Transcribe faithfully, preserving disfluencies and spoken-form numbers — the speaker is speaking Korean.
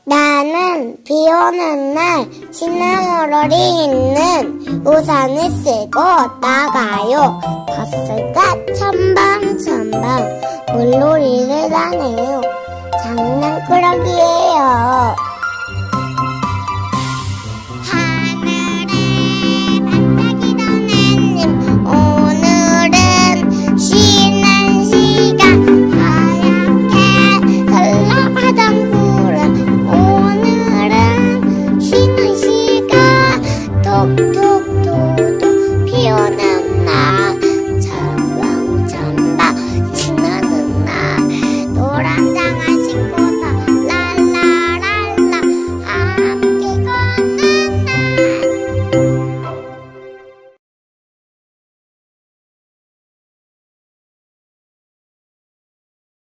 나는 비 오는 날 시나무롤이 있는 우산을 쓰고 나가요. 버스가 첨벙첨벙 물놀이를 하네요. 장난꾸러기예요.